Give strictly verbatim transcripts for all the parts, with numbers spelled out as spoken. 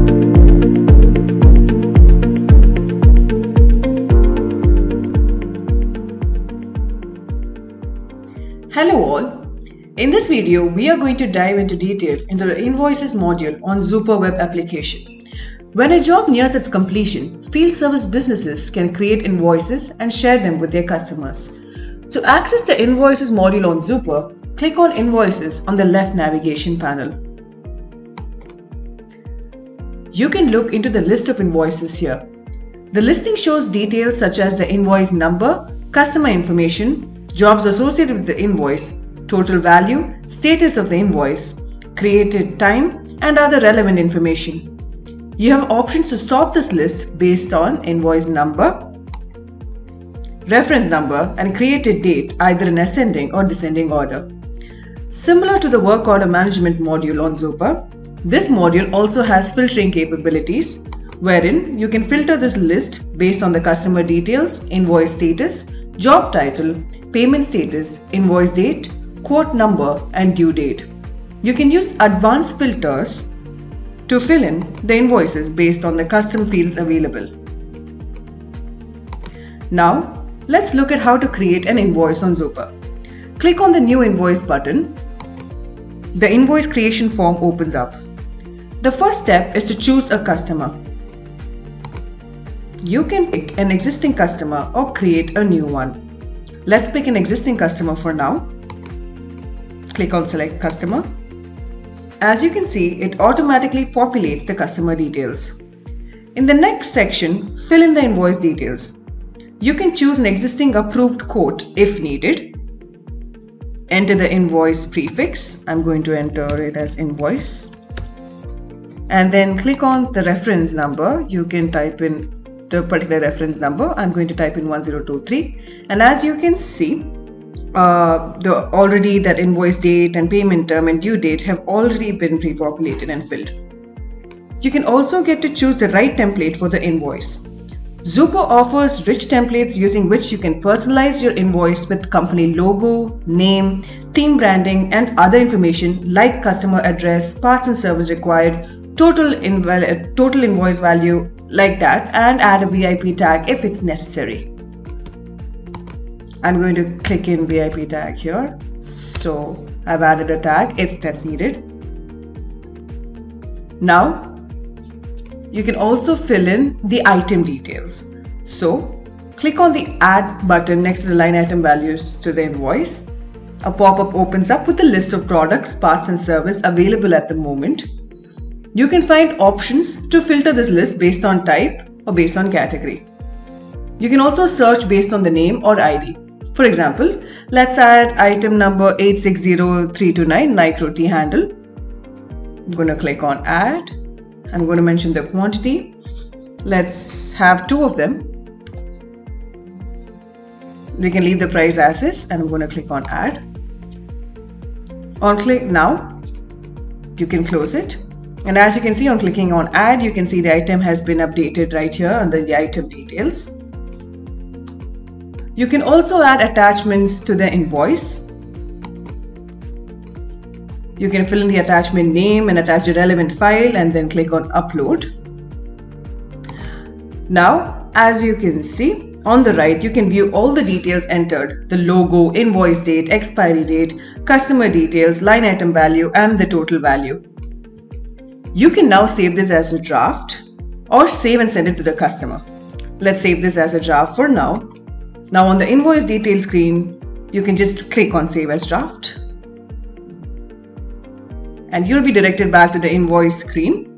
Hello all. In this video, we are going to dive into detail into the Invoices module on Zooper web application. When a job nears its completion, field service businesses can create invoices and share them with their customers. To access the Invoices module on Zooper, click on Invoices on the left navigation panel. You can look into the list of invoices here. The listing shows details such as the invoice number, customer information, jobs associated with the invoice, total value, status of the invoice, created time, and other relevant information. You have options to sort this list based on invoice number, reference number, and created date either in ascending or descending order. Similar to the work order management module on Zooper, this module also has filtering capabilities, wherein you can filter this list based on the customer details, invoice status, job title, payment status, invoice date, quote number, and due date. You can use advanced filters to fill in the invoices based on the custom fields available. Now, let's look at how to create an invoice on Zooper. Click on the New Invoice button. The invoice creation form opens up. The first step is to choose a customer. You can pick an existing customer or create a new one. Let's pick an existing customer for now. Click on Select Customer. As you can see, it automatically populates the customer details. In the next section, fill in the invoice details. You can choose an existing approved quote if needed. Enter the invoice prefix. I'm going to enter it as invoice. And then click on the reference number. You can type in the particular reference number. I'm going to type in one zero two three, and as you can see, uh, the already that invoice date and payment term and due date have already been pre-populated and filled. You can also get to choose the right template for the invoice. Zooper offers rich templates using which you can personalize your invoice with company logo, name, theme branding, and other information like customer address, parts and service required, total, inv- total invoice value, like that, and add a V I P tag if it's necessary. I'm going to click in V I P tag here. So I've added a tag if that's needed. Now you can also fill in the item details. So click on the Add button next to the line item values to the invoice. A pop-up opens up with a list of products, parts and service available at the moment. You can find options to filter this list based on type or based on category. You can also search based on the name or I D. For example, let's add item number eight six zero three two nine Nycro tea handle. I'm going to click on Add. I'm going to mention the quantity. Let's have two of them. We can leave the price as is, and I'm going to click on Add. On click now, you can close it. And as you can see, on clicking on Add, you can see the item has been updated right here under the item details. You can also add attachments to the invoice. You can fill in the attachment name and attach the relevant file and then click on Upload. Now, as you can see, on the right, you can view all the details entered: the logo, invoice date, expiry date, customer details, line item value, and the total value. You can now save this as a draft or save and send it to the customer. Let's save this as a draft for now. Now on the invoice details screen, you can just click on Save as Draft. And you'll be directed back to the invoice screen.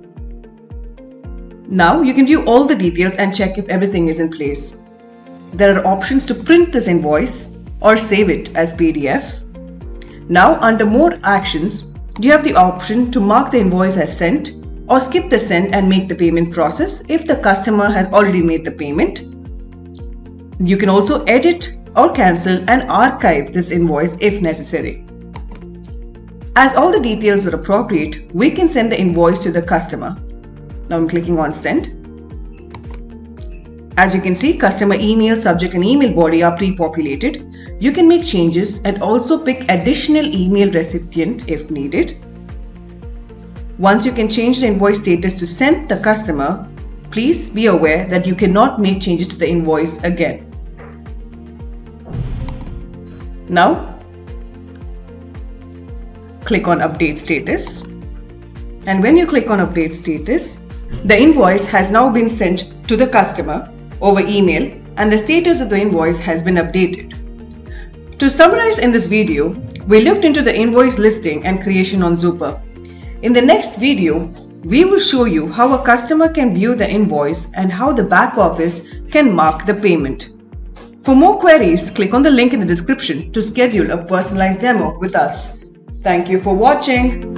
Now you can view all the details and check if everything is in place. There are options to print this invoice or save it as P D F. Now under More Actions, you have the option to mark the invoice as sent or skip the send and make the payment process if the customer has already made the payment. You can also edit or cancel and archive this invoice if necessary. As all the details are appropriate, we can send the invoice to the customer. Now I'm clicking on Send. As you can see, customer email, subject and email body are pre-populated. You can make changes and also pick additional email recipient if needed. Once you can change the invoice status to sent the customer, please be aware that you cannot make changes to the invoice again. Now, click on Update Status. And when you click on Update Status, the invoice has now been sent to the customer over email and the status of the invoice has been updated. To summarize in this video, we looked into the invoice listing and creation on Zooper. In the next video, we will show you how a customer can view the invoice and how the back office can mark the payment. For more queries, click on the link in the description to schedule a personalized demo with us. Thank you for watching.